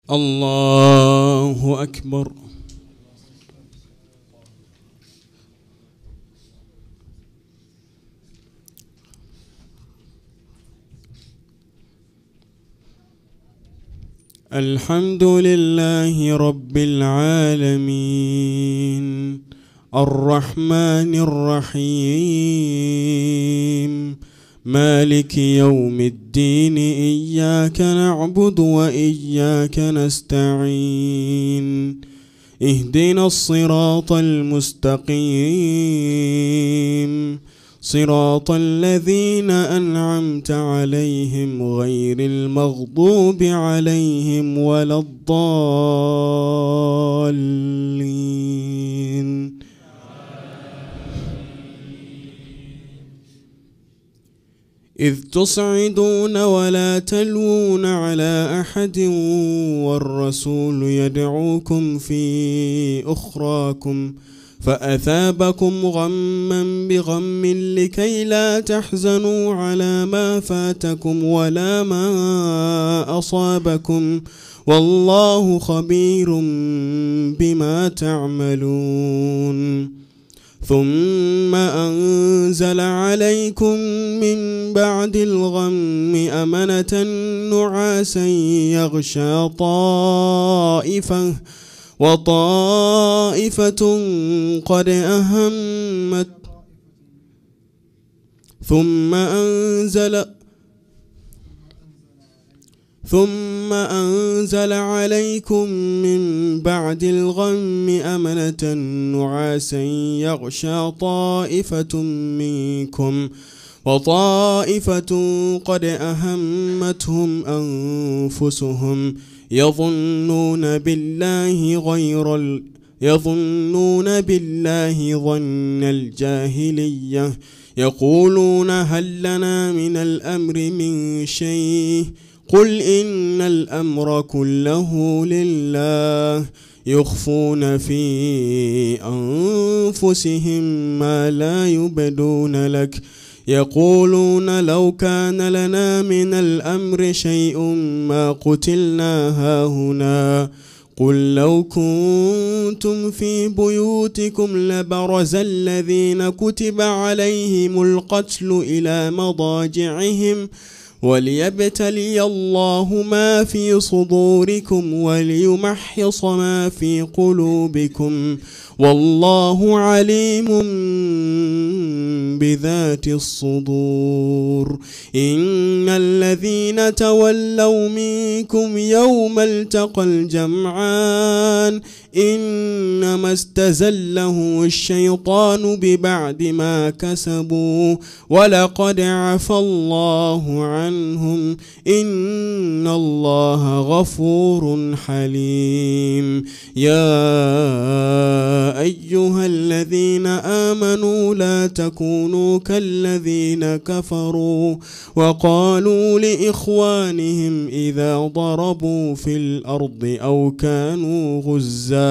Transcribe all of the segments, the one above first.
الله أكبر. الحمد لله رب العالمين الرحمن الرحيم مالك يوم الدين إياك نعبد وإياك نستعين اهدنا الصراط المستقيم صراط الذين أنعمت عليهم غير المغضوب عليهم ولا الضالين. إذ تصعدون ولا تلوون على أحد والرسول يدعوكم في أخراكم فأثابكم غما بغم لكي لا تحزنوا على ما فاتكم ولا ما أصابكم والله خبير بما تعملون. ثم أنزل عليكم من بعد الغم أمنة نعاسا يغشى طائفة وطائفة قد أهمت ثم أنزل عليكم من بعد الغم أمنة نعاسا يغشى طائفة منكم وطائفة قد أهمتهم أنفسهم يظنون بالله ظن الجاهلية يقولون هل لنا من الأمر من شيء قل إن الأمر كله لله يخفون في أنفسهم ما لا يبدون لك يقولون لو كان لنا من الأمر شيء ما قتلنا هاهنا قل لو كنتم في بيوتكم لبرز الذين كتب عليهم القتل إلى مضاجعهم وليبتلي الله ما في صدوركم وليمحص ما في قلوبكم والله عليم بذات الصدور. إن الذين تولوا منكم يوم التقى الجمعان إنما استزله الشيطان ببعد ما كسبوا ولقد عفى الله عنهم إن الله غفور حليم. يا أيها الذين آمنوا لا تكونوا كالذين كفروا وقالوا لإخوانهم إذا ضربوا في الأرض أو كانوا غزا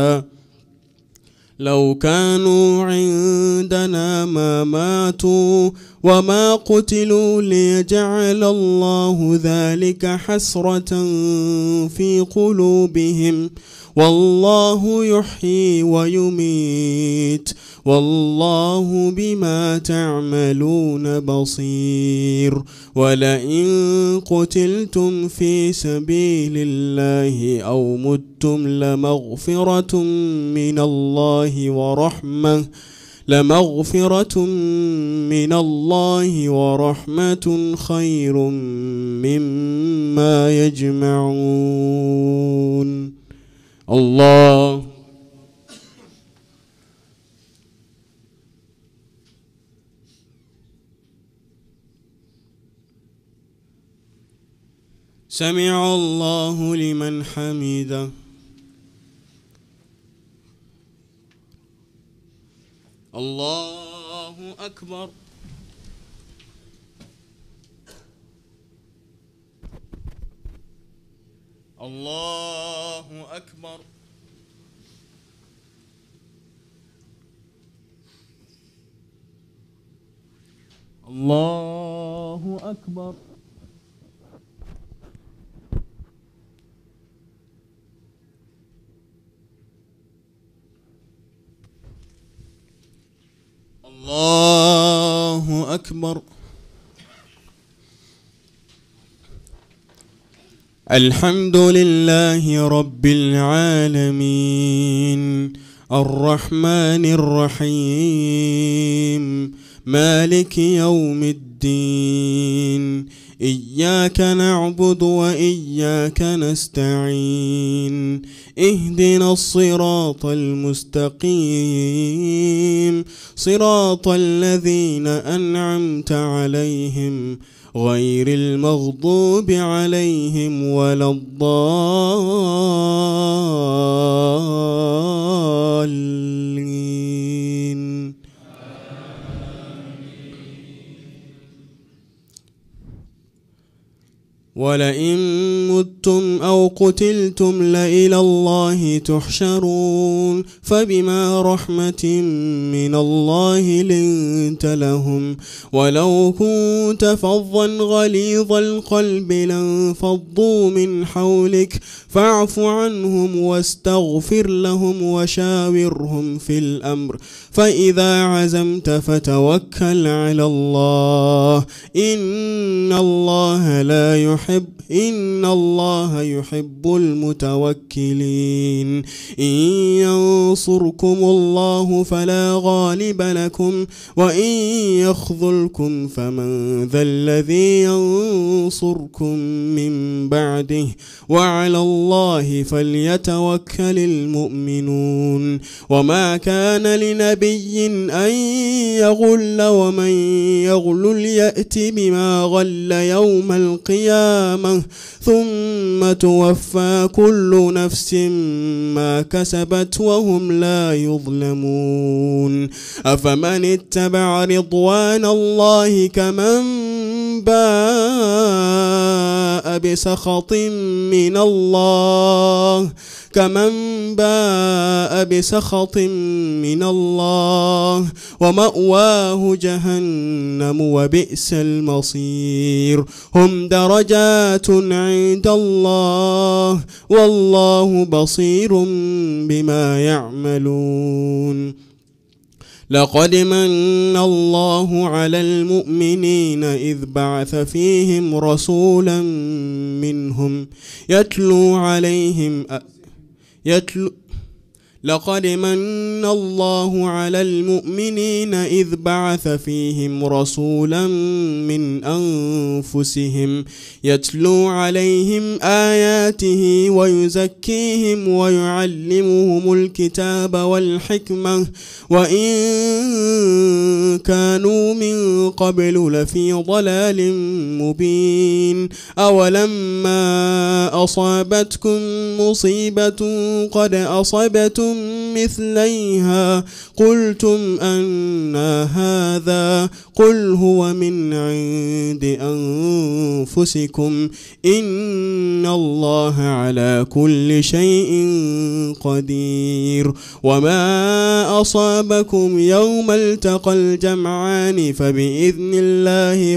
لو كانوا عندنا ما ماتوا وما قتلوا ليجعل الله ذلك حسرة في قلوبهم والله يحيي ويميت والله بما تعملون بصير. ولئن قتلتم في سبيل الله أو متم لمغفرة من الله ورحمة خير مما يجمعون. الله سمع الله لمن حمده. الله أكبر. الله أكبر. الله أكبر. الله أكبر. الحمد لله رب العالمين الرحمن الرحيم مالك يوم الدين إياك نعبد وإياك نستعين اهدنا الصراط المستقيم صراط الذين أنعمت عليهم غير المغضوب عليهم ولا الضالين. ولئن متم أو قتلتم لإلى الله تحشرون فبما رحمة من الله لنت لهم ولو كنت فظا غليظ القلب لانفضوا من حولك فاعف عنهم واستغفر لهم وشاورهم في الأمر فإذا عزمت فتوكل على الله إن الله يحب المتوكلين. إن ينصركم الله فلا غالب لكم وإن يخذلكم فمن ذا الذي ينصركم من بعده وعلى الله فليتوكل المؤمنون. وما كان لنبي أن يغل ومن يغل يأت بما غل يوم القيامة ثم توفى كل نفس ما كسبت وهم لا يظلمون. أفمن اتبع رضوان الله كمن باء بسخط من الله ومأواه جهنم وبئس المصير. هم درجات عند الله والله بصير بما يعملون. لقد من الله على المؤمنين إذ بعث فيهم رسولا منهم يتلو عليهم لقد من الله على المؤمنين إذ بعث فيهم رسولا من أنفسهم يتلو عليهم آياته ويزكيهم ويعلمهم الكتاب والحكمة وإن كانوا من قبل لفي ضلال مبين. أولما أصابتكم مصيبة قد أصبتم مثليها قلتم أنى هذا قل هو من عند أنفسكم إن الله على كل شيء قدير. وما أصابكم يوم التقى الجمعان فبإذن الله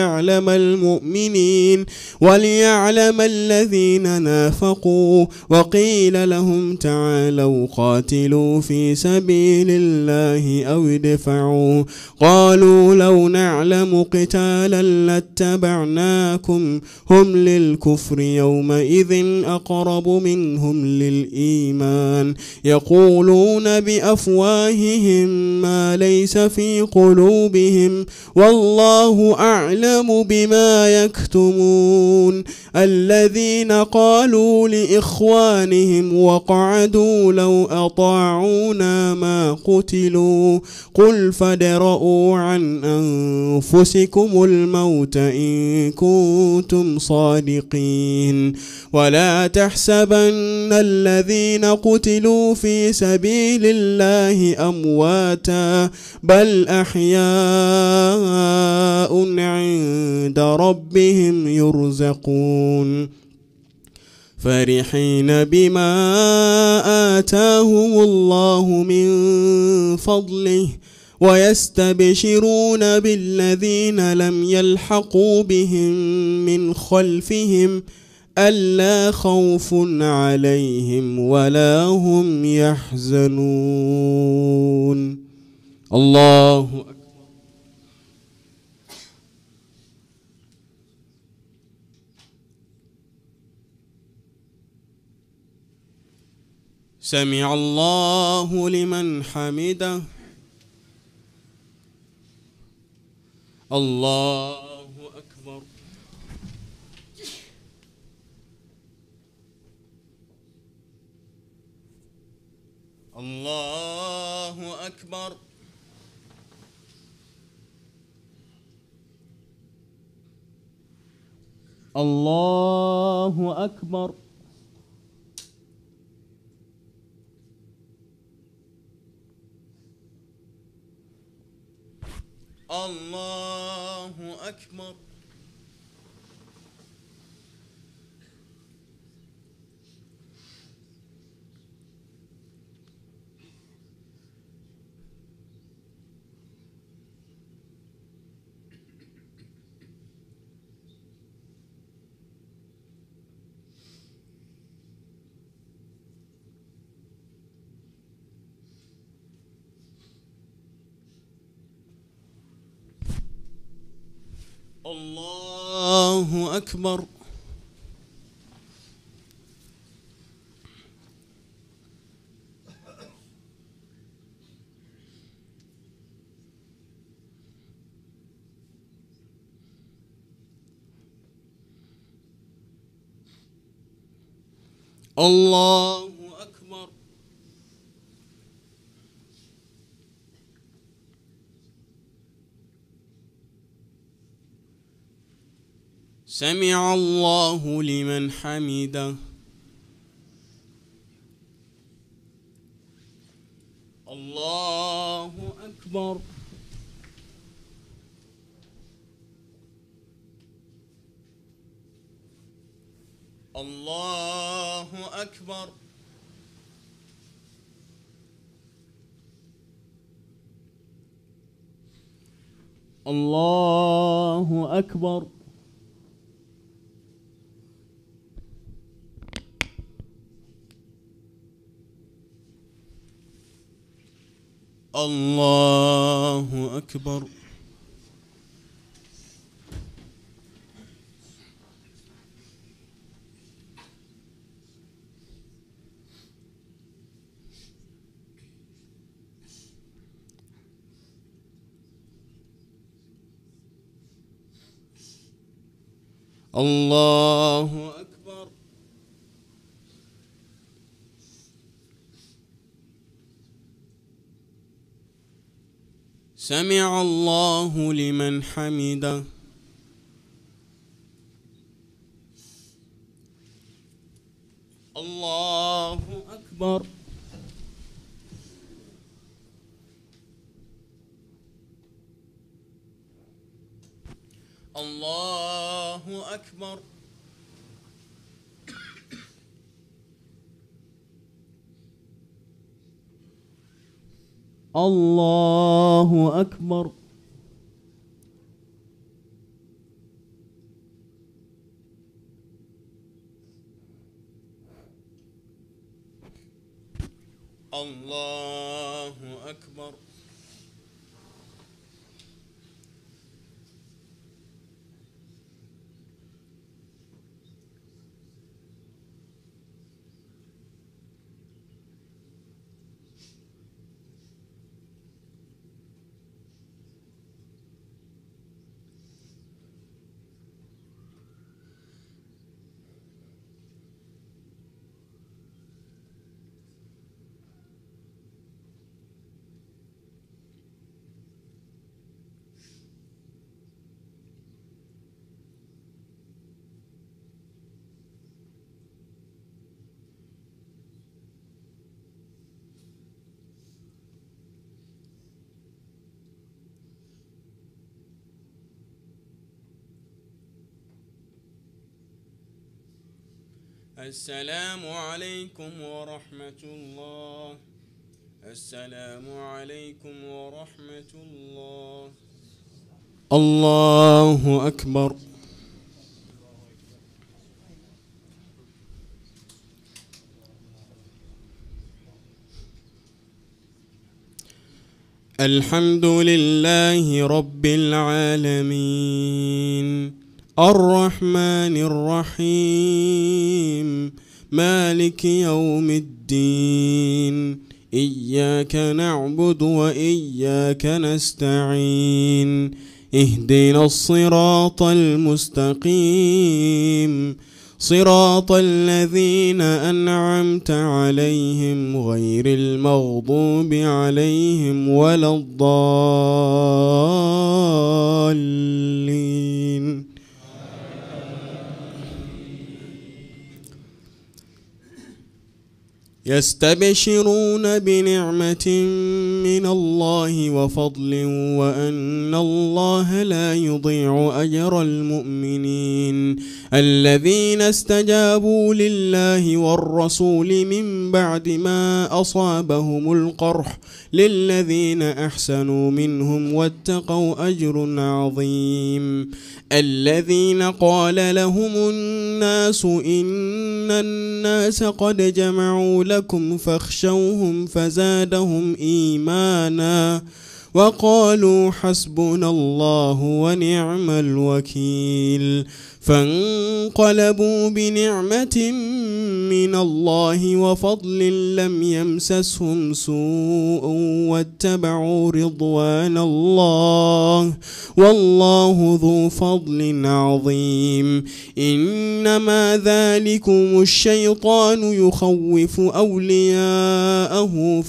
وليعلم الذين نافقوا. وقيل لهم تعالوا قاتلوا في سبيل الله أو ادفعوا قالوا لو نعلم قتالا لاتبعناكم هم للكفر يومئذ أقرب منهم للإيمان يقولون بأفواههم ما ليس في قلوبهم والله أعلم بما يكتمون. الذين قالوا لإخوانهم وقعدوا لو أطاعونا ما قتلوا قل فادرءوا عن أنفسكم الموت إن كنتم صادقين. ولا تحسبن الذين قتلوا في سبيل الله أمواتا بل أحياء عند ربهم يرزقون. فرحين بما آتاهم الله من فضله ويستبشرون بالذين لم يلحقوا بهم من خلفهم ألا خوف عليهم ولا هم يحزنون. الله أكبر. سمع الله لمن حمده. الله أكبر. الله أكبر. الله أكبر. الله أكبر. الله أكبر. الله أكبر. سمع الله لمن حمده. الله أكبر. الله أكبر. الله أكبر. الله أكبر. الله أكبر. سمع الله لمن حمده. الله أكبر. الله أكبر. الله أكبر. الله أكبر. السلام عليكم ورحمة الله. السلام عليكم ورحمة الله. الله أكبر. الحمد لله رب العالمين الرحمن الرحيم مالك يوم الدين إياك نعبد وإياك نستعين اهدنا الصراط المستقيم صراط الذين أنعمت عليهم غير المغضوب عليهم ولا الضالين. يستبشرون بنعمة من الله وفضل وأن الله لا يضيع أجر المؤمنين الذين استجابوا لله والرسول من بعد ما أصابهم القرح للذين أحسنوا منهم واتقوا أجر عظيم. الذين قال لهم الناس إن الناس قد جمعوا لكم فاخشوهم فزادهم إيمانا وقالوا حسبنا الله ونعم الوكيل فانقلبوا بنعمة من الله وفضل لم يمسسهم سوء واتبعوا رضوان الله والله ذو فضل عظيم. إنما ذلكم الشيطان يخوف أولياءه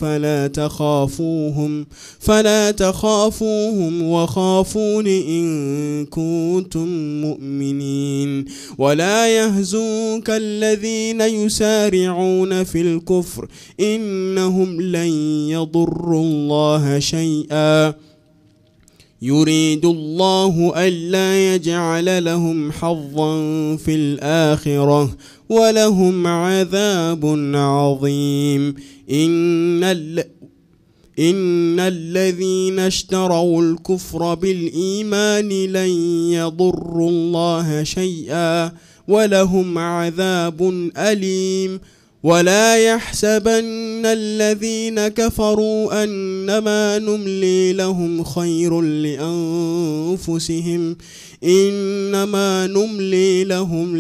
فلا تخافوهم وخافون إن كنتم مؤمنين. ولا يهزنك الذين يسارعون في الكفر إنهم لن يضروا الله شيئا يريد الله ألا يجعل لهم حظا في الآخرة ولهم عذاب عظيم. إن الذين اشتروا الكفر بالإيمان لن يضروا الله شيئا ولهم عذاب أليم. ولا يحسبن الذين كفروا أنما نملي لهم خير لأنفسهم إنما نملي لهم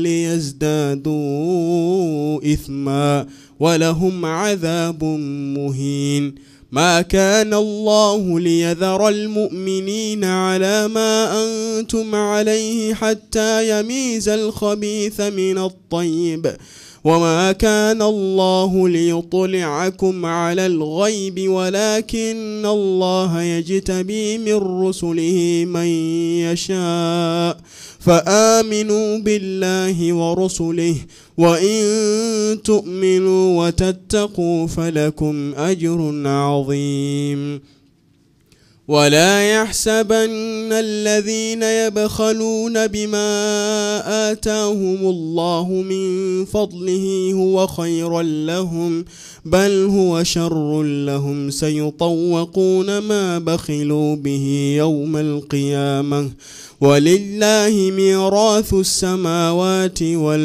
ليزدادوا إثما ولهم عذاب مهين. ما كان الله ليذر المؤمنين على ما أنتم عليه حتى يميز الخبيث من الطيب وما كان الله ليطلعكم على الغيب ولكن الله يجتبي من رسله من يشاء فآمنوا بالله ورسله وإن تؤمنوا وتتقوا فلكم أجر عظيم. ولا يحسبن الذين يبخلون بما آتاهم الله من فضله هو خيرا لهم بل هو شر لهم سيطوقون ما بخلوا به يوم القيامة ولله ميراث السماوات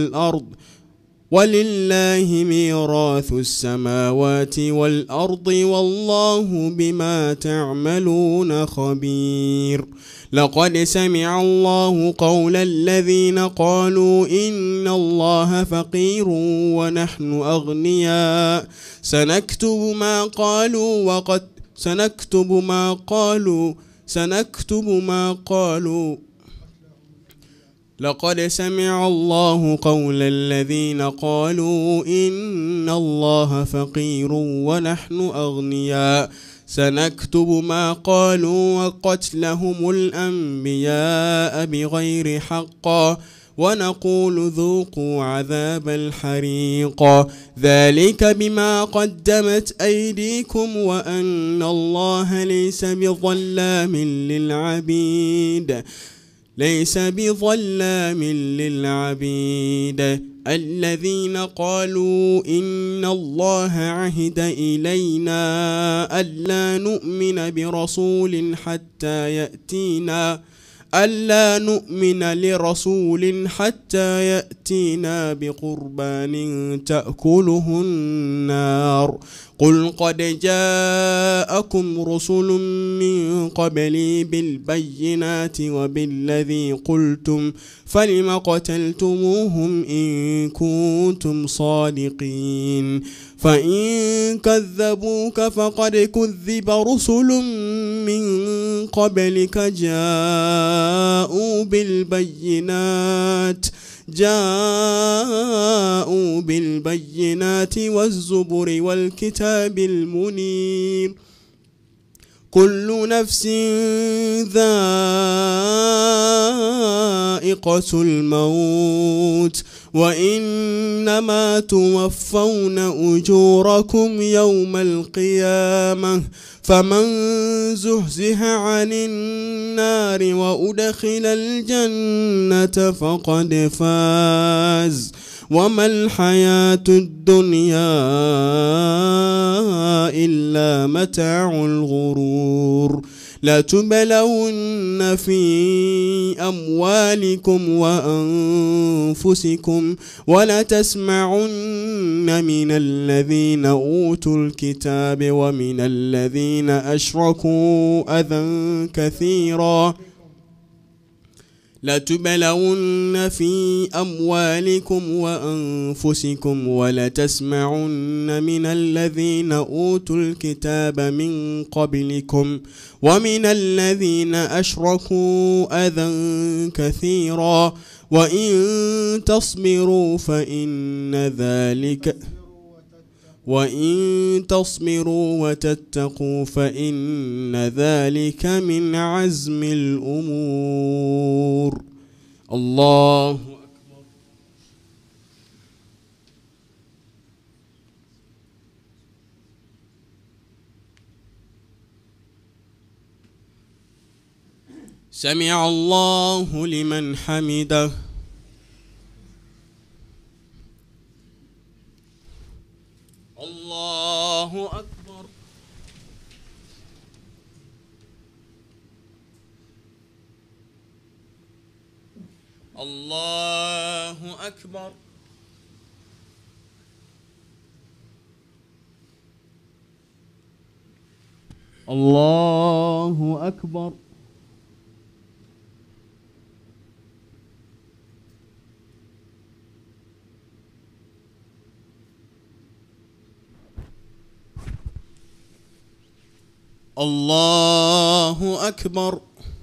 والأرض والله بما تعملون خبير. لقد سمع الله قول الذين قالوا إن الله فقير ونحن أغنياء سنكتب ما قالوا لقد سمع الله قول الذين قالوا إن الله فقير ونحن أغنياء سنكتب ما قالوا وقتلهم الأنبياء بغير حق ونقول ذوقوا عذاب الحريق ذلك بما قدمت أيديكم وأن الله ليس بظلام للعبيد. الذين قالوا إن الله عهد إلينا ألا نؤمن برسول ألا نؤمن لرسول حتى يأتينا بقربان تأكله النار قل قد جاءكم رسل من قبلي بالبينات وبالذي قلتم فلم قتلتموهم إن كنتم صادقين فإن كذبوك فقد كذب رسل من قبلك جاءوا بالبينات والزبر والكتاب المنير كل نفس ذائقة الموت وإنما توفون أجوركم يوم القيامة فمن زحزح عن النار وأدخل الجنة فقد فاز وما الحياة الدنيا إلا متاع الغرور لتبلون في أموالكم وأنفسكم ولتسمعن من الذين أوتوا الكتاب ومن الذين أشركوا أذى كثيرا لتبلون في أموالكم وأنفسكم ولتسمعن من الذين أوتوا الكتاب من قبلكم ومن الذين أشركوا أذى كثيرا وإن تصبروا وتتقوا فإن ذلك من عزم الأمور الله أكبر سمع الله لمن حمده الله أكبر الله أكبر الله أكبر الله أكبر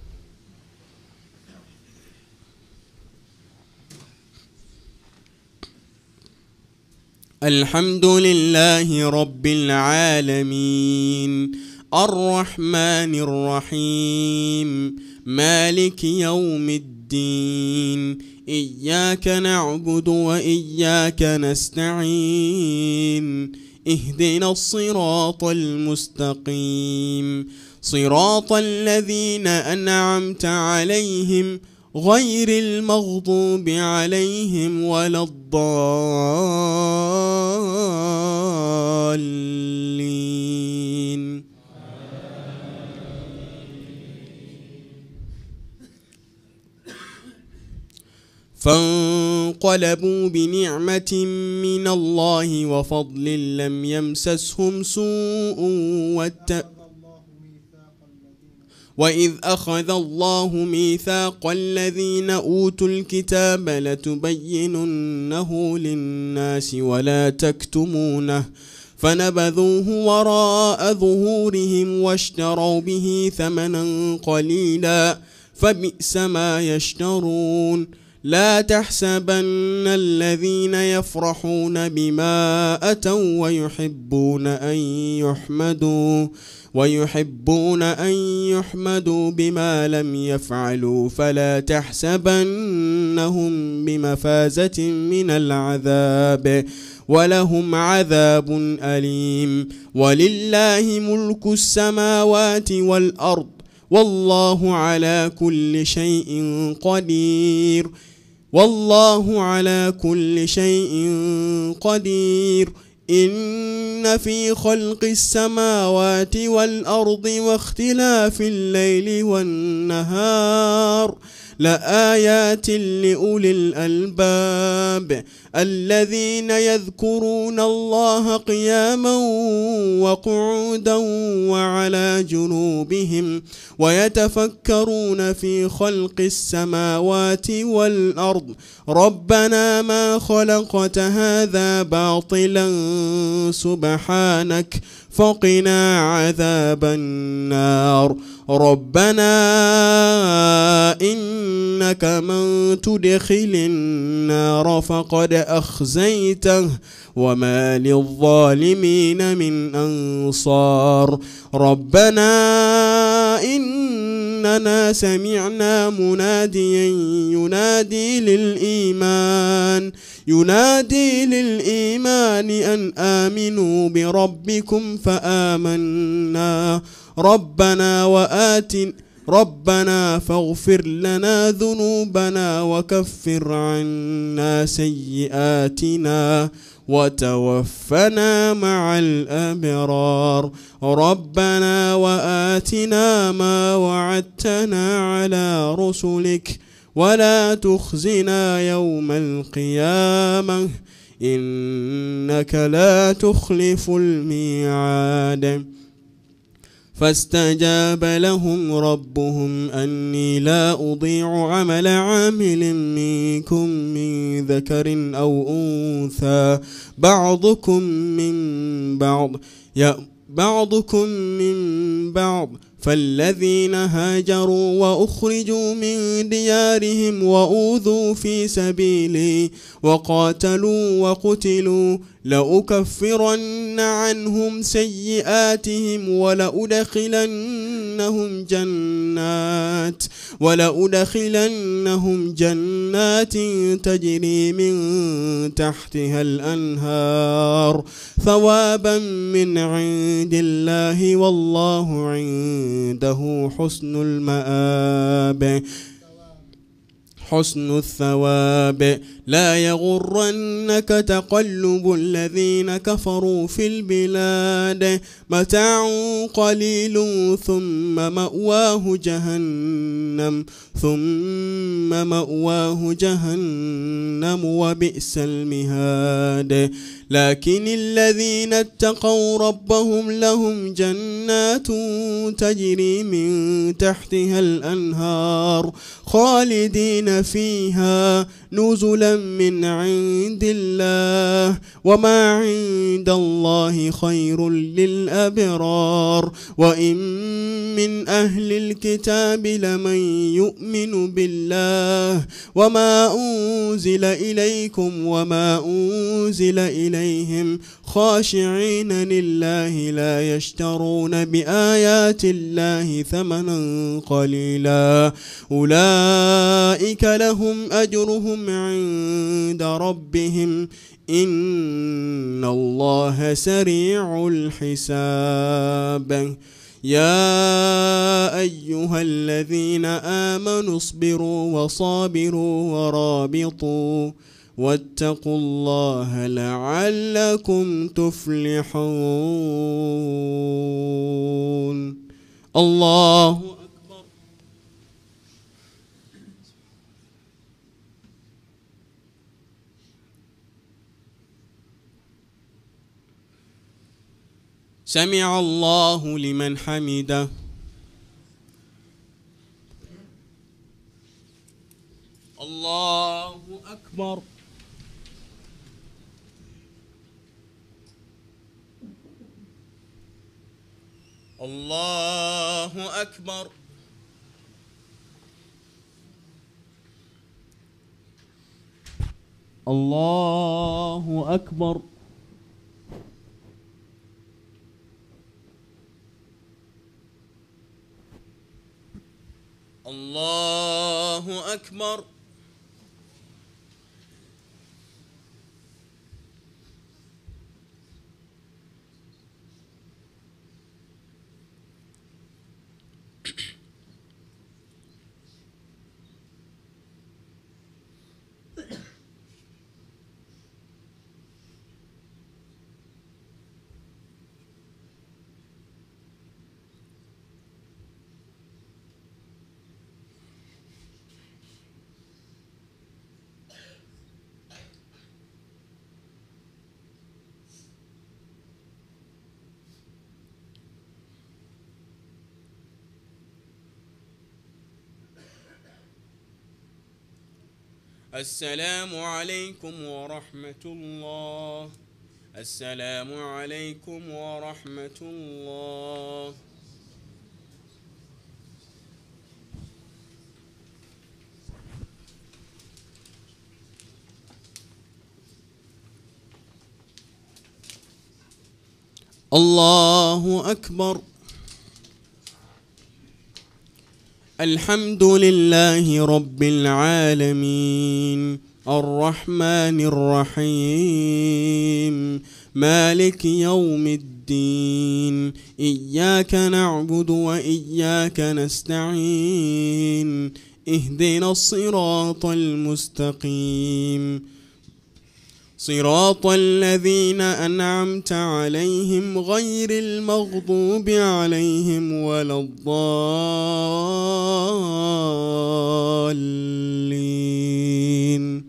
الحمد لله رب العالمين الرحمن الرحيم مالك يوم الدين إياك نعبد وإياك نستعين اهدنا الصراط المستقيم صراط الذين أنعمت عليهم غير المغضوب عليهم ولا الضالين فانقلبوا بنعمة من الله وفضل لم يمسسهم سوء وإذ أخذ الله ميثاق الذين أوتوا الكتاب لتبيننه للناس ولا تكتمونه فنبذوه وراء ظهورهم واشتروا به ثمنا قليلا فبئس ما يشترون لا تحسبن الذين يفرحون بما أتوا ويحبون أن يحمدوا بما لم يفعلوا فلا تحسبنهم بمفازة من العذاب ولهم عذاب أليم ولله ملك السماوات والأرض والله على كل شيء قدير إن في خلق السماوات والأرض واختلاف الليل والنهار لآيات لأولي الألباب الذين يذكرون الله قياما وقعودا وعلى جنوبهم ويتفكرون في خلق السماوات والأرض ربنا ما خلقت هذا باطلا سبحانك فقنا عذاب النار ربنا إنك من تدخل النار فقد أخزيته وما للظالمين من أنصار ربنا إننا سمعنا مناديا ينادي للإيمان أن آمنوا بربكم فآمنا ربنا فاغفر لنا ذنوبنا وكفر عنا سيئاتنا وتوفنا مع الأبرار ربنا وآتنا ما وعدتنا على رسلك ولا تخزنا يوم القيامة إنك لا تخلف الميعاد فاستجاب لهم ربهم أني لا أضيع عمل عامل منكم من ذكر أو أنثى بعضكم من بعض فالذين هاجروا وأخرجوا من ديارهم وأوذوا في سبيلي وقاتلوا وقتلوا لأكفرن عنهم سيئاتهم ولأدخلنهم جنات تجري من تحتها الأنهار ثوابا من عند الله والله عنده حسن الثواب لا يغرنك تقلب الذين كفروا في البلاد متاع قليل ثم مأواه جهنم وبئس المهاد لكن الذين اتقوا ربهم لهم جنات تجري من تحتها الأنهار خالدين فيها نزلا من عند الله وما عند الله خير للأبرار وإن من أهل الكتاب لمن يؤمن بالله وما أنزل إليكم وما أنزل إليهم خاشعين لله لا يشترون بآيات الله ثمنا قليلا أولئك لهم أجرهم عند ربهم إن الله سريع الحساب يا أيها الذين آمنوا اصبروا وصابروا ورابطوا واتقوا الله لعلكم تفلحون الله أكبر سمع الله لمن حمده الله أكبر الله أكبر الله أكبر الله أكبر السلام عليكم ورحمة الله. السلام عليكم ورحمة الله. الله أكبر. الحمد لله رب العالمين الرحمن الرحيم مالك يوم الدين إياك نعبد وإياك نستعين اهدنا الصراط المستقيم صراط الذين أنعمت عليهم غير المغضوب عليهم ولا الضالين.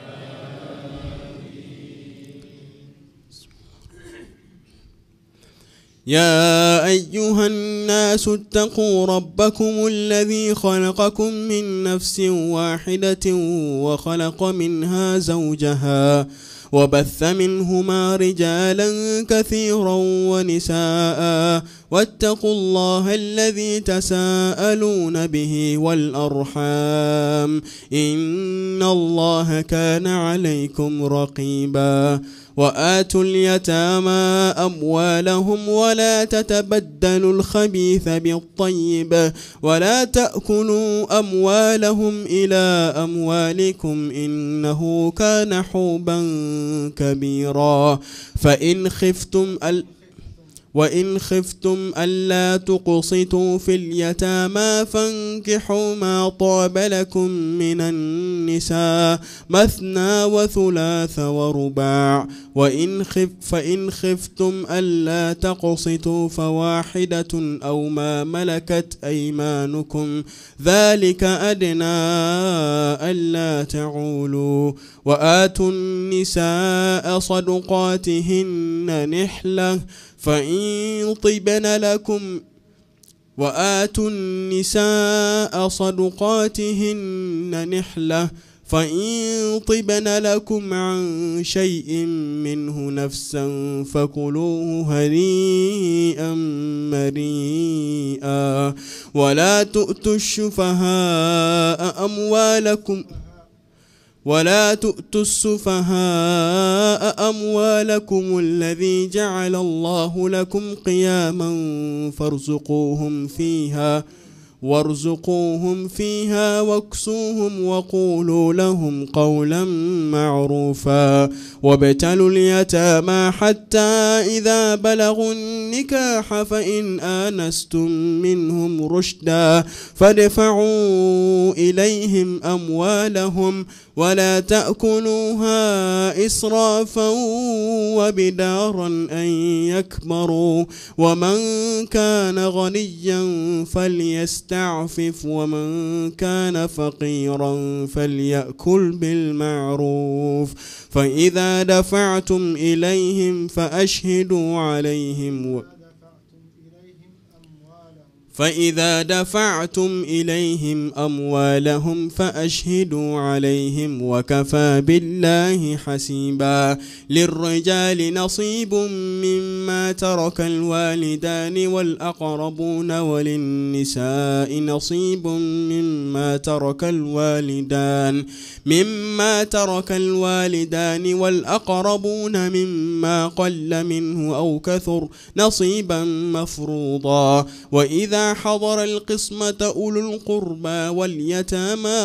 يا أيها الناس اتقوا ربكم الذي خلقكم من نفس واحدة وخلق منها زوجها وبث منهما رجالا كثيرا ونساء واتقوا الله الذي تساءلون به والأرحام إن الله كان عليكم رقيبا. وآتوا اليتامى أموالهم ولا تتبدلوا الخبيث بالطيب ولا تأكلوا أموالهم إلى أموالكم إنه كان حوبا كبيرا. وإن خفتم ألا تقسطوا في اليتامى فانكحوا ما طاب لكم من النساء مثنى وثلاث ورباع فإن خفتم ألا تقسطوا فواحدة أو ما ملكت أيمانكم ذلك أدنى ألا تعولوا. وآتوا النساء صدقاتهن نحلة فإن طبن لكم عن شيء منه نفسا فكلوه هنيئا مريئا. ولا تؤتوا السفهاء أموالكم الذي جعل الله لكم قياما وارزقوهم فيها واكسوهم وقولوا لهم قولا معروفا. وابتلوا اليتامى حتى إذا بلغوا النكاح فإن آنستم منهم رشدا فادفعوا إليهم أموالهم ولا تأكلوها إسرافا وبدارا أن يكبروا. ومن كان غنيا فليستعفف ومن كان فقيرا فليأكل بالمعروف. فإذا دفعتم إليهم فأشهدوا عليهم فإذا دفعتم إليهم أموالهم فأشهدوا عليهم وكفى بالله حسيبا. للرجال نصيب مما ترك الوالدان والأقربون وللنساء نصيب مما ترك الوالدان والأقربون مما قل منه أو كثر نصيبا مفروضا. وإذا حضر القسمة أولو القربى واليتامى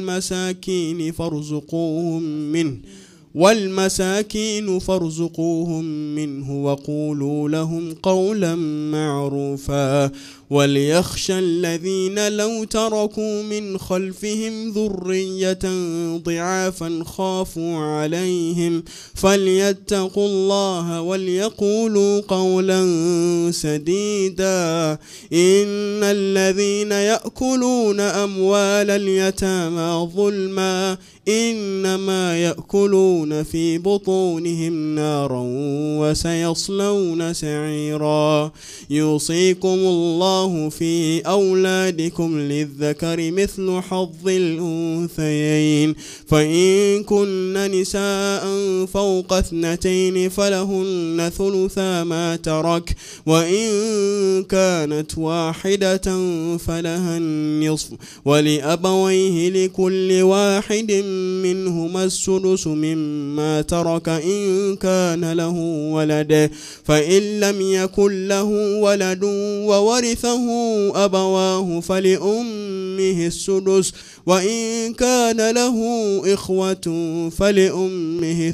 والمساكين فارزقوهم منه وقولوا لهم قولا معروفا. وليخشى الذين لو تركوا من خلفهم ذرية ضعافا خافوا عليهم فليتقوا الله وليقولوا قولا سديدا. إن الذين يأكلون أموال اليتامى ظلما إنما يأكلون في بطونهم نارا وسيصلون سعيرا. يوصيكم الله الله في أولادكم للذكر مثل حظ الأنثيين فإن كن نساء فوق 2 فلهن ثلثا ما ترك وإن كانت واحدة فلها النصف ولأبويه لكل واحد منهما السدس مما ترك إن كان له ولد فإن لم يكن له ولد وورثه أبواه فلأمه السدس وإن كان له إخوة فلأمه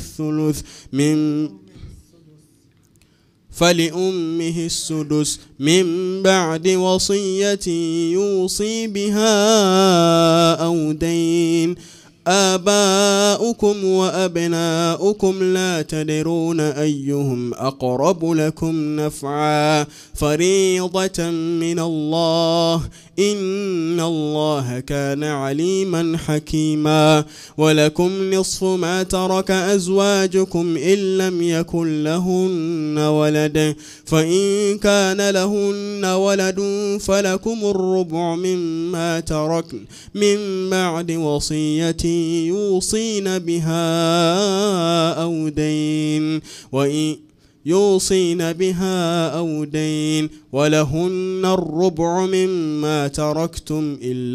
السدس من بعد وصية يوصي بها أو دين آباؤكم وأبناؤكم لا تدرون أيهم أقرب لكم نفعا فريضة من الله إن الله كان عليما حكيما ولكم نصف ما ترك أزواجكم إن لم يكن لهن ولد فإن كان لهن ولد فلكم الربع مما تركن من بعد وصية يوصين بها أو دين ولهن الربع مما تركتم إن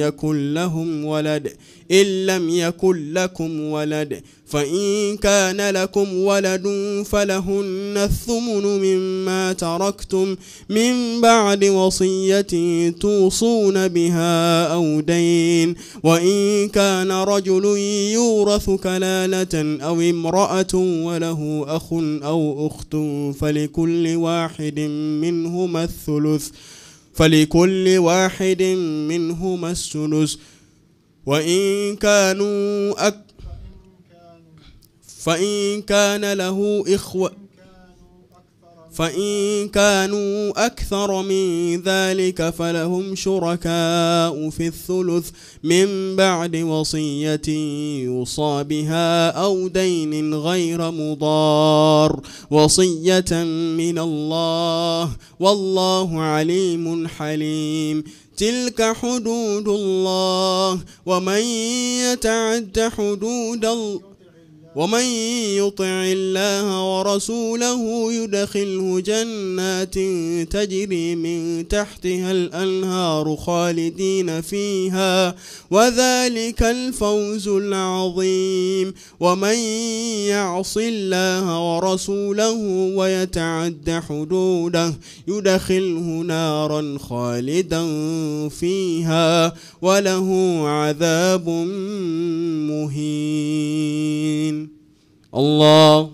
لم يكن لكم ولد فإن كان لكم ولد فلهن الثمن مما تركتم من بعد وصية توصون بها أو دين وإن كان رجل يورث كلالة أو امرأة وله أخ أو أخت فلكل واحد منهما الثلث فإن كانوا أكثر من ذلك فلهم شركاء في الثلث من بعد وصية يوصى بها أو دين غير مضار وصية من الله والله عليم حليم تلك حدود الله ومن يطع الله ورسوله يدخله جنات تجري من تحتها الأنهار خالدين فيها وذلك الفوز العظيم ومن يعص الله ورسوله ويتعد حدوده يدخله نارا خالدا فيها وله عذاب مهين. الله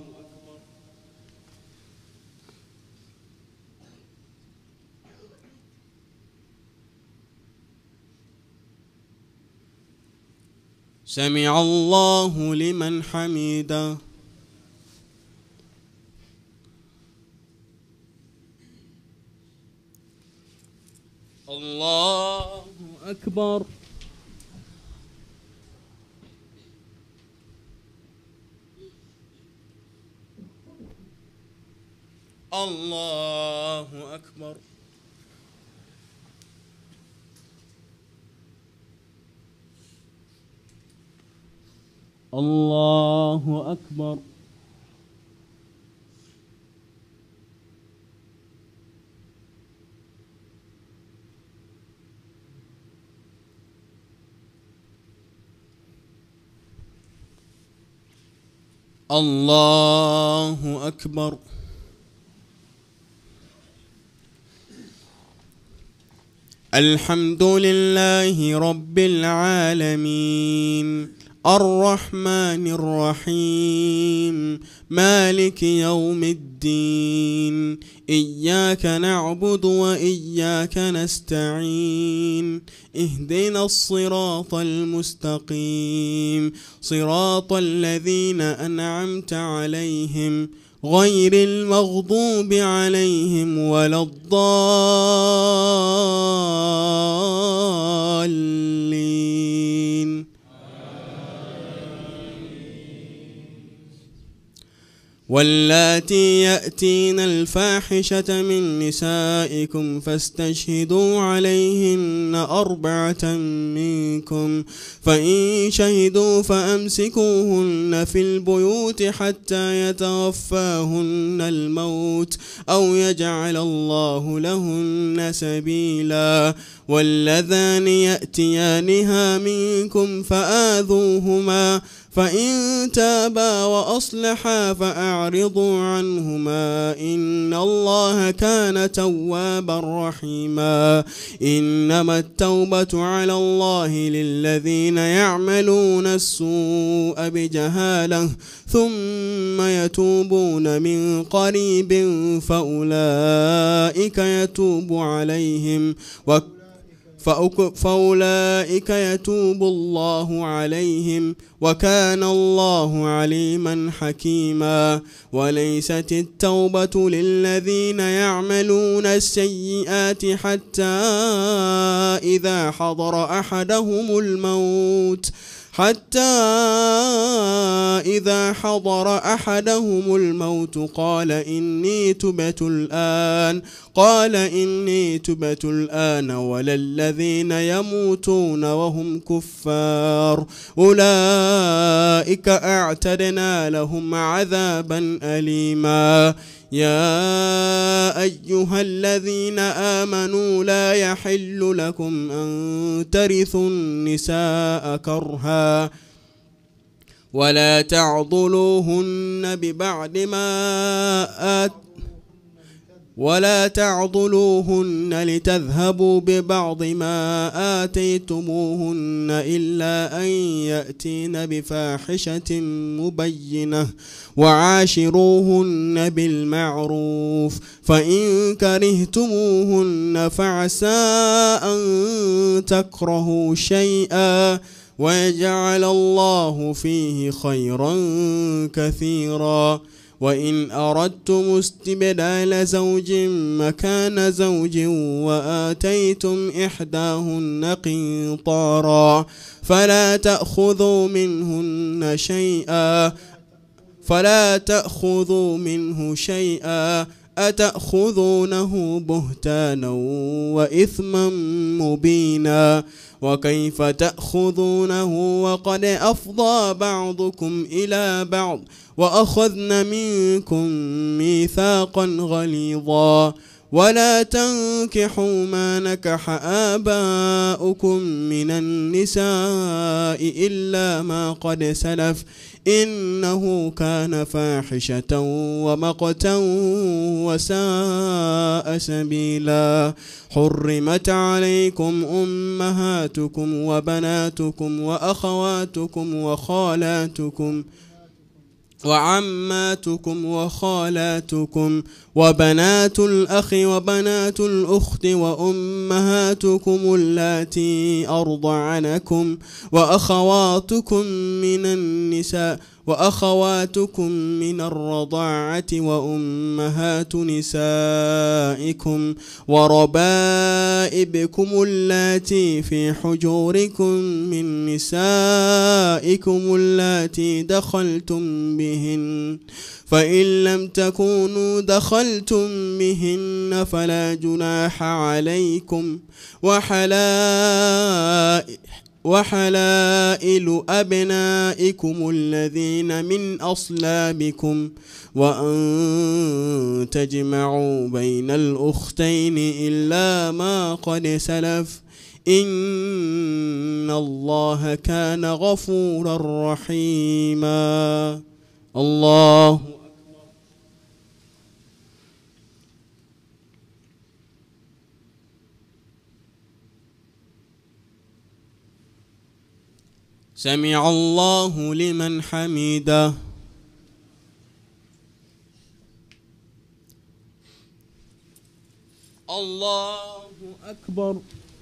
سمع الله لمن حمده. الله أكبر. الله أكبر. الله أكبر. الله أكبر. الحمد لله رب العالمين الرحمن الرحيم مالك يوم الدين إياك نعبد وإياك نستعين اهدنا الصراط المستقيم صراط الذين أنعمت عليهم غير المغضوب عليهم ولا الضالين واللاتي يأتين الفاحشة من نسائكم فاستشهدوا عليهن 4 منكم، فإن شهدوا فأمسكوهن في البيوت حتى يتوفاهن الموت أو يجعل الله لهن سبيلا. واللذان يأتيانها منكم فآذوهما، فإن تابا وأصلحا فأعرضوا عنهما، إن الله كان توابا رحيما. إنما التوبة على الله للذين يعملون السوء بجهالة ثم يتوبون من قريب فأولئك يتوب الله عليهم، وكان الله عليما حكيما. وليست التوبة للذين يعملون السيئات حتى إذا حضر أحدهم الموت قال إني تبت الآن ولا الذين يموتون وهم كفار، أولئك أعتدنا لهم عذابا أليما. يا أيها الذين آمنوا لا يحل لكم أن ترثوا النساء كرها ولا تعضلوهن لتذهبوا ببعض ما آتيتموهن إلا أن يأتين بفاحشة مبينة، وعاشروهن بالمعروف، فإن كرهتموهن فعسى أن تكرهوا شيئا ويجعل الله فيه خيرا كثيرا. وإن أردتم استبدال زوج مكان زوج وآتيتم إحداهن قنطارا فلا تأخذوا منه شيئا أتأخذونه بهتانا وإثما مبينا. وكيف تأخذونه وقد أفضى بعضكم إلى بعض وأخذن منكم ميثاقا غليظا. ولا تنكحوا ما نكح آباؤكم من النساء إلا ما قد سلف إنه كان فاحشة ومقتا وساء سبيلا. حرمت عليكم أمهاتكم وبناتكم وأخواتكم وخالاتكم وعماتكم وخالاتكم وبنات الأخ وبنات الأخت وأمهاتكم اللاتي أرضعنكم وأخواتكم من الرضاعة وأمهات نسائكم وربائبكم اللاتي في حجوركم من نسائكم اللاتي دخلتم بهن، فإن لم تكونوا دخلتم بهن فلا جناح عليكم. وحلائل أبنائكم الذين من أصلابكم وأن تجمعوا بين الأختين إلا ما قد سلف إن الله كان غفورا رحيما. الله سمع الله لمن حمده. الله أكبر.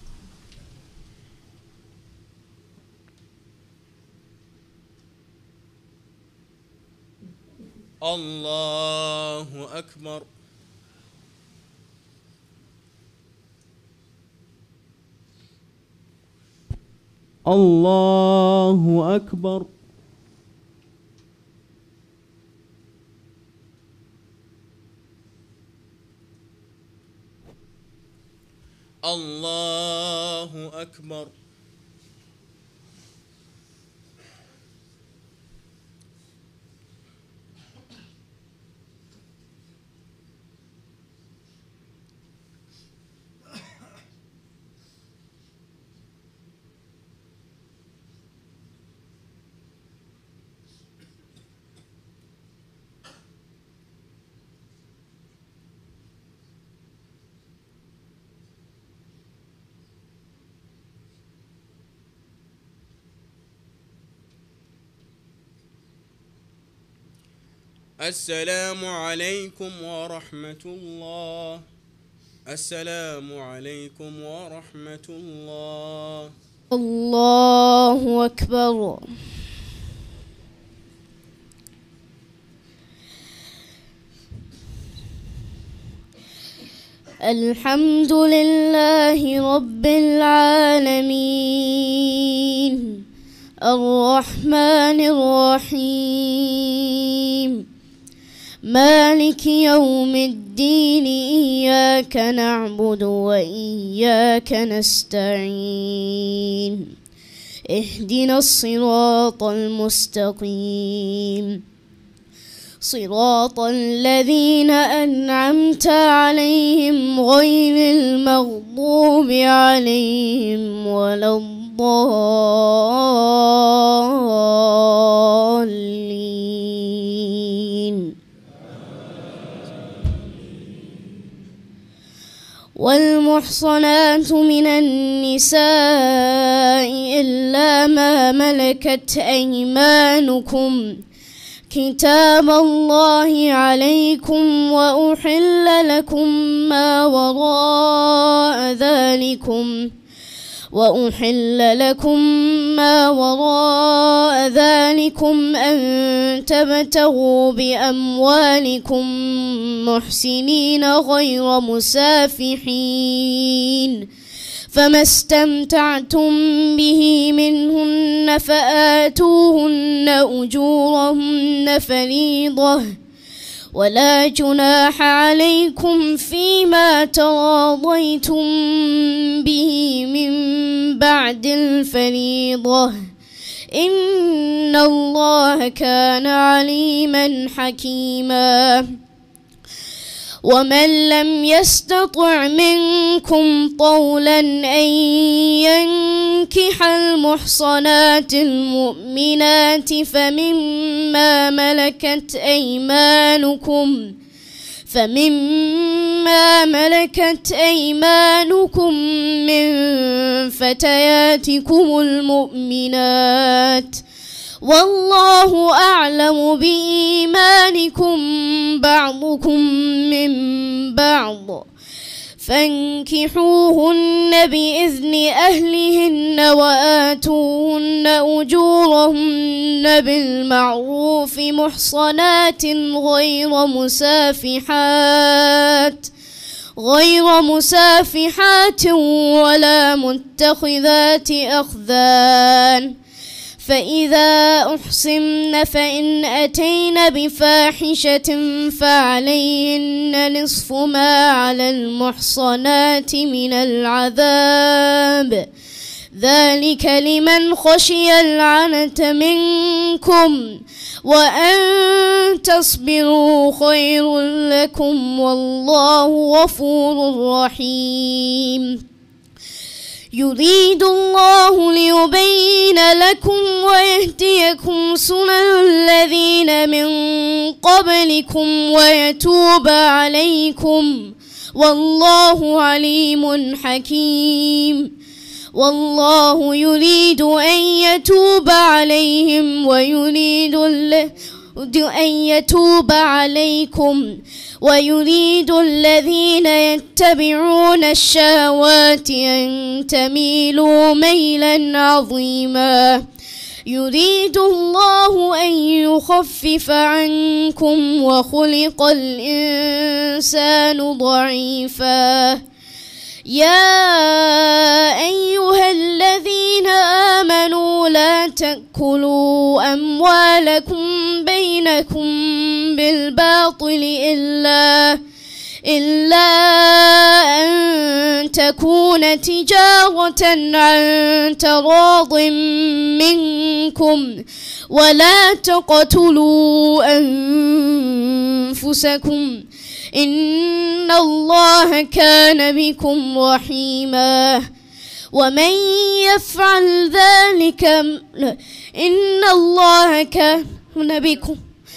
الله أكبر. الله أكبر. الله أكبر. السلام عليكم ورحمة الله. السلام عليكم ورحمة الله. الله أكبر. الحمد لله رب العالمين الرحمن الرحيم مالك يوم الدين إياك نعبد وإياك نستعين اهدنا الصراط المستقيم صراط الذين أنعمت عليهم غير المغضوب عليهم ولا الضالين. والمحصنات من النساء إلا ما ملكت أيمانكم كتاب الله عليكم وأحل لكم ما وراء ذلكم أن تبتغوا بأموالكم محسنين غير مسافحين فما استمتعتم به منهن فآتوهن أجورهن فريضة ولا جناح عليكم فيما تراضيتم به من بعد الفريضة إن الله كان عليما حكيما. ومن لم يستطع منكم طولا أن ينكح المحصنات المؤمنات فمما ملكت أيمانكم من فتياتكم المؤمنات والله أعلم بإيمانكم بعضكم من بعض فانكحوهن بإذن أهلهن وآتوهن أجورهن بالمعروف محصنات غير مسافحات ولا متخذات أخذان فإذا أحصن فإن أتين بفاحشة فعليهن نصف ما على المحصنات من العذاب ذلك لمن خشي العنة منكم وأن تصبروا خير لكم والله غفور رحيم. يريد الله ليبين لكم ويهديكم سنن الذين من قبلكم ويتوب عليكم والله عليم حكيم. والله يريد أن يتوب عليهم ويريد الذين يتبعون الشهوات أن تميلوا ميلا عظيما. يريد الله أن يخفف عنكم وخلق الإنسان ضعيفا. يا أيها الذين آمنوا لا تأكلوا أموالكم بينكم بالباطل إلا أن تكون تجارة عن تراض منكم ولا تقتلوا أنفسكم إن الله كان بكم رحيما ومن يفعل ذلك إن الله كان بكم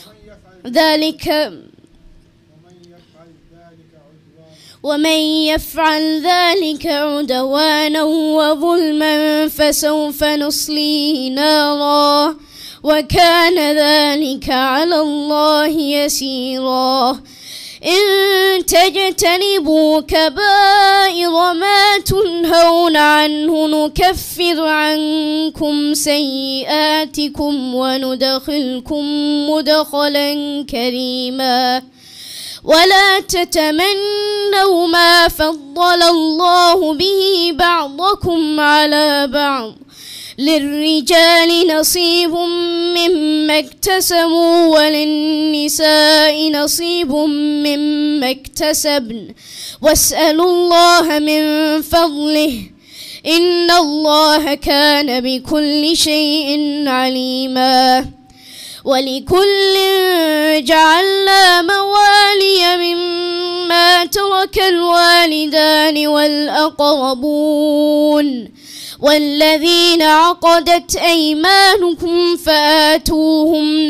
ومن يفعل ذلك عدوانا وظلما فسوف نصليه نارا وكان ذلك على الله يسيرا إن تجتنبوا كبائر ما تنهون عنه نكفر عنكم سيئاتكم وندخلكم مدخلا كريما ولا تتمنوا ما فضل الله به بعضكم على بعض للرجال نصيب مما اكتسبوا وللنساء نصيب مما اكتسبن واسألوا الله من فضله إن الله كان بكل شيء عليما ولكل جعلنا موالي مما ترك الوالدان والأقربون والذين عقدت أيمانكم فآتوهم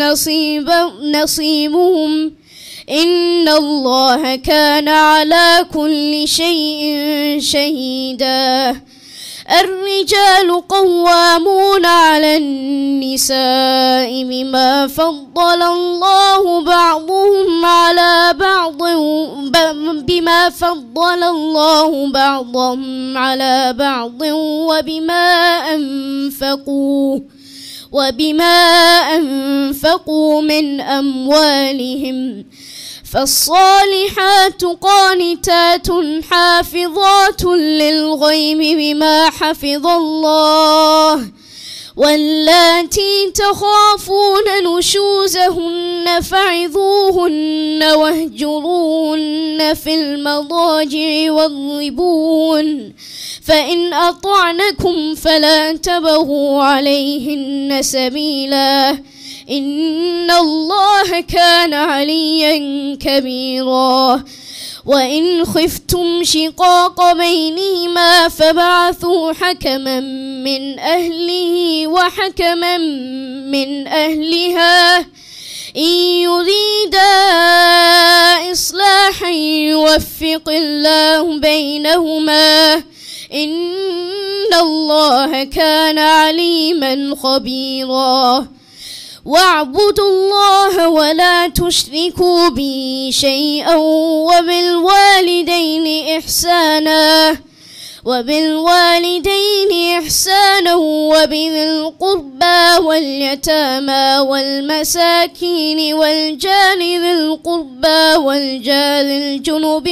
نصيبهم إن الله كان على كل شيء شهيدا الرجال قوامون على النساء بما فضل الله بعضهم بعضا على بعض وبما أنفقوا من أموالهم فالصالحات قانتات حافظات للغيب بما حفظ الله واللاتي تخافون نشوزهن فعظوهن واهجروهن في المضاجع واضربوهن فإن أطعنكم فلا تبغوا عليهن سبيلا إن الله كان عليا كبيرا وإن خفتم شقاق بينهما فبعثوا حكما من أهله وحكما من أهلها إن يريدا إصلاحا يوفق الله بينهما إن الله كان عليما خبيرا واعبدوا الله ولا تشركوا به شيئا وبالوالدين إحسانا وبذي القربى واليتامى والمساكين والجار ذي القربى والجار الجنب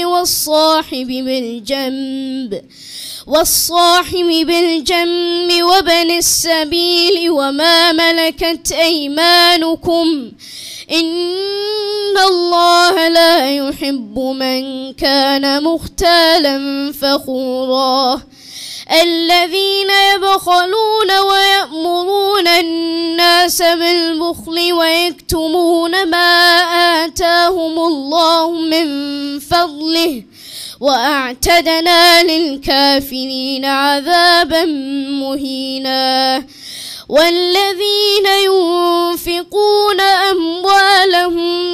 والصاحب بالجنب وابن السبيل وما ملكت أيمانكم إن الله لا يحب من كان مختالا فخورا الذين يبخلون ويأمرون الناس بالبخل ويكتمون ما آتاهم الله من فضله وأعتدنا للكافرين عذابا مهينا والذين ينفقون أموالهم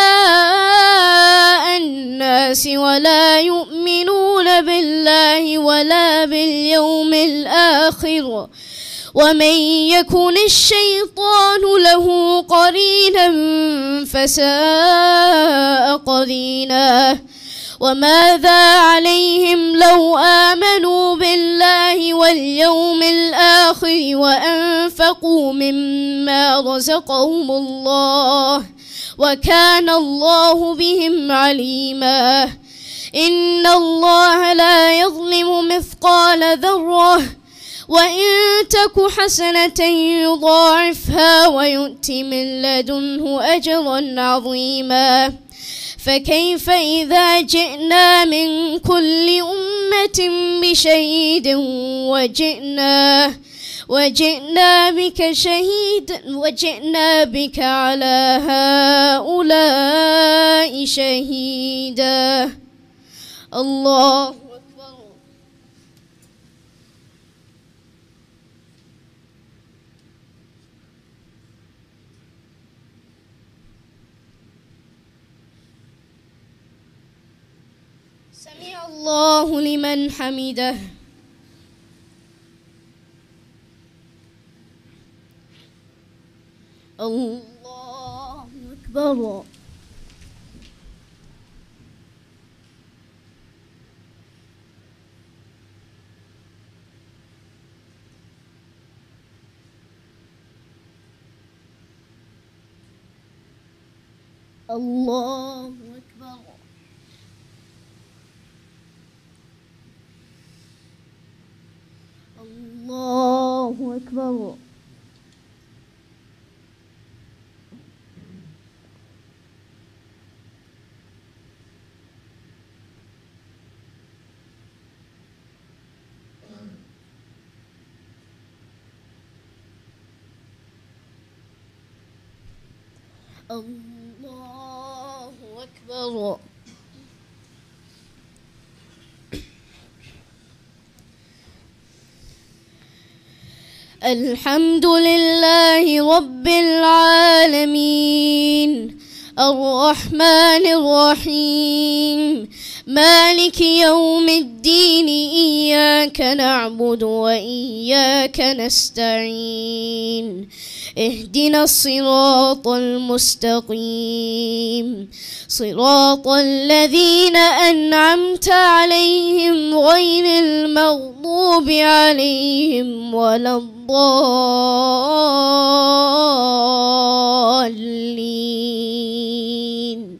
رئاء الناس ولا يؤمنون بالله ولا باليوم الآخر ومن يكن الشيطان له قرينا فساء قرينا وماذا عليهم لو آمنوا بالله واليوم الآخر وأنفقوا مما رزقهم الله وكان الله بهم عليما إن الله لا يظلم مثقال ذرة وإن تك حسنة يضاعفها ويؤت من لدنه أجرا عظيما فكيف إذا جئنا من كل أمة نأتي بشهيد وجئنا بك شهيدا وجئنا بك على هؤلاء شهيدا. الله أكبر. سمع الله لمن حمده. الله أكبر. الله أكبر. الله أكبر. الله أكبر. الحمد لله رب العالمين الرحمن الرحيم مالك يوم الدين إياك نعبد وإياك نستعين اهدنا الصراط المستقيم صراط الذين أنعمت عليهم غير المغضوب عليهم ولا الضالين.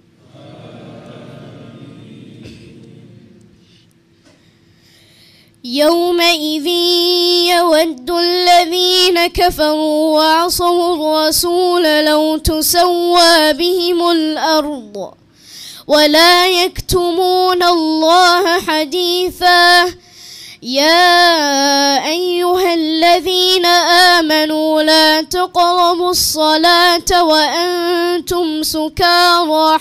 يومئذ يود الذين كفروا وعصوا الرسول لو تسوى بهم الأرض ولا يكتمون الله حديثا. يا أيها الذين آمنوا لا تقربوا الصلاة وأنتم سكارى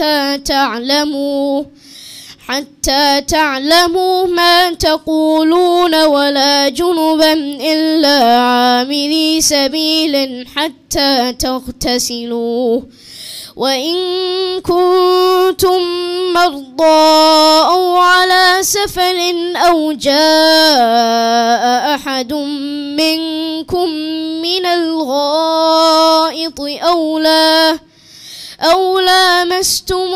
حتى تعلموا ما تقولون ولا جنبا إلا عابري سبيل حتى تغتسلوا وإن كنتم مرضى أو على سفر أو جاء أحد منكم من الغائط أو لامستم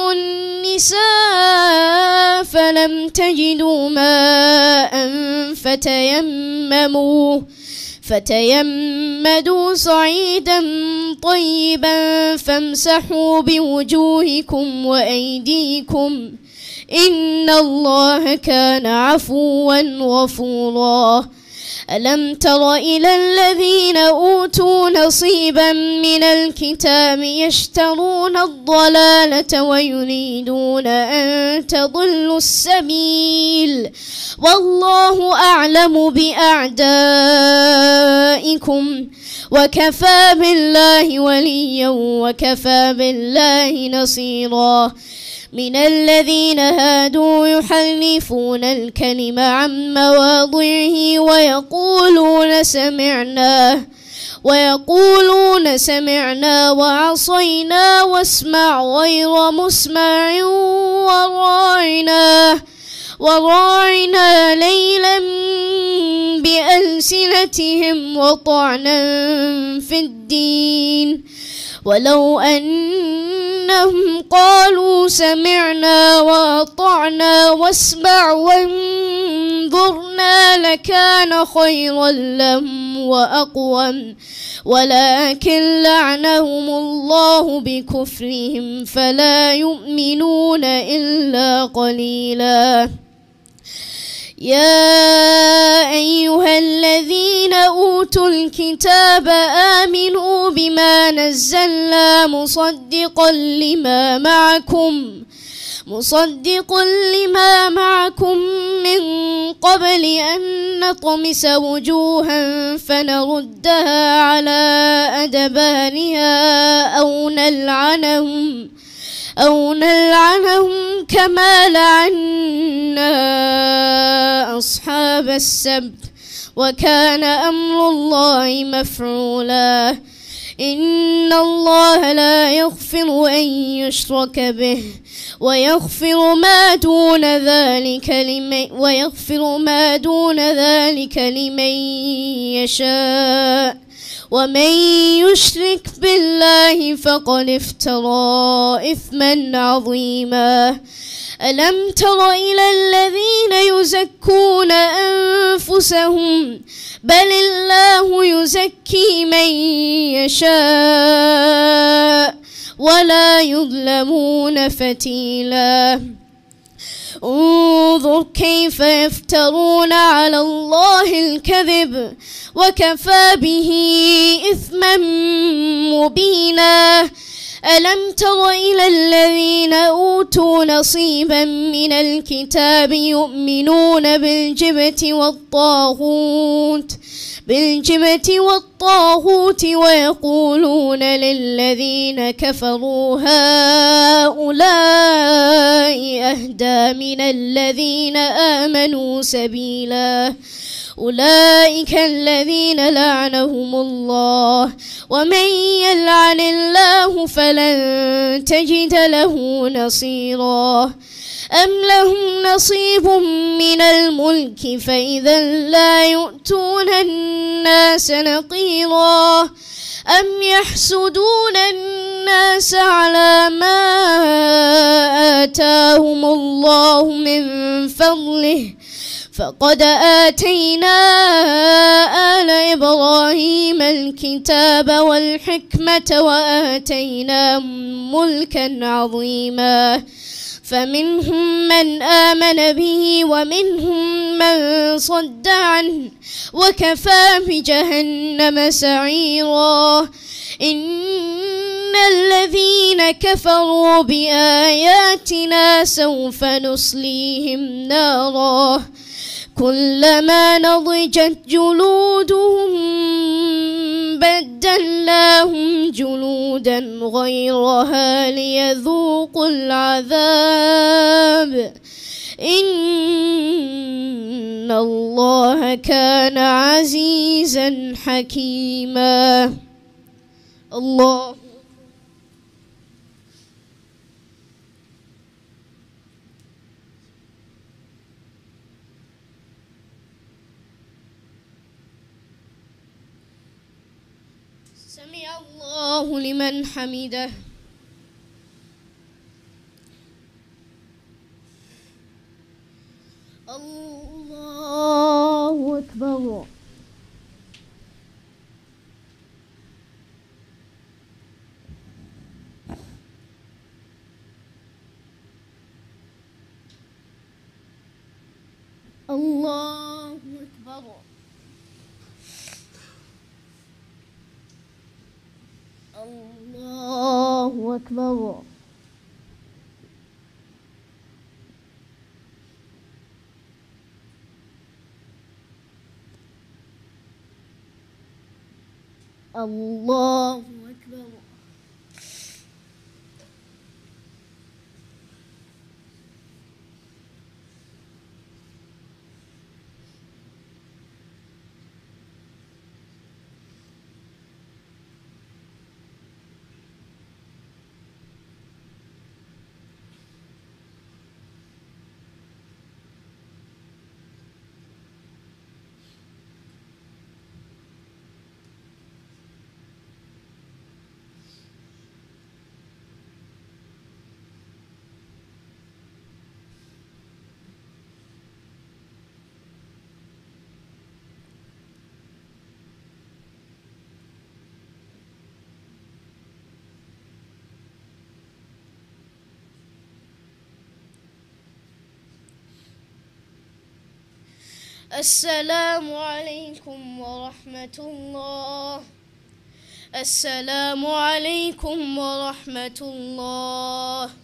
النساء فلم تجدوا ماء فتيمموا صعيدا طيبا فامسحوا بوجوهكم وأيديكم إن الله كان عفوا غفورا. ألم تر إلى الذين أوتوا نصيبا من الكتاب يشترون الضلالة ويريدون أن تضلوا السبيل والله أعلم بأعدائكم وكفى بالله وليا وكفى بالله نصيرا. من الذين هادوا يحرفون الكلم عن مواضعه ويقولون سمعنا وعصينا واسمع غير مسمع وراعنا ليلا بألسنتهم وطعنا في الدين ولو أنهم قالوا سمعنا وأطعنا واسمع وانظرنا لكان خيرا لهم وأقوم ولكن لعنهم الله بكفرهم فلا يؤمنون إلا قليلا. يا أيها الذين أوتوا الكتاب آمنوا بما نزلنا مصدقا لما معكم من قبل أن نطمس وجوها فنردها على أدبارها أو نلعنهم كما لعنا أصحاب السبت وكان أمر الله مفعولا. إن الله لا يغفر أن يشرك به ويغفر ما دون ذلك لمن يشاء ومن يشرك بالله فقد افترى إثما عظيما. ألم تر إلى الذين يزكون أنفسهم بل الله يزكي من يشاء ولا يظلمون فتيلا. انظر كيف يفترون على الله الكذب وكفى به إثما مبينا. ألم تر إلى الذين أوتوا نصيبا من الكتاب يؤمنون بالجبت والطاغوت ويقولون للذين كفروا هؤلاء أهدى من الذين آمنوا سبيلا. أولئك الذين لعنهم الله ومن يلعن الله فلن تجد له نصيرا. أم لهم نصيب من الملك فإذا لا يؤتون الناس نقيرا. أم يحسدون الناس على ما آتاهم الله من فضله فقد آتينا آل إبراهيم الكتاب والحكمة وآتيناهم ملكا عظيما. فمنهم من آمن به ومنهم من صد عنه وكفى بجهنم سعيرا. إن الذين كفروا بآياتنا سوف نصليهم نارا كلما نضجت جلودهم بدلناهم جلودا غيرها ليذوقوا العذاب إن الله كان عزيزا حكيما. الله سمع الله لمن حمده. الله أكبر. الله أكبر. الله أكبر. الله أكبر. السلام عليكم ورحمة الله. السلام عليكم ورحمة الله.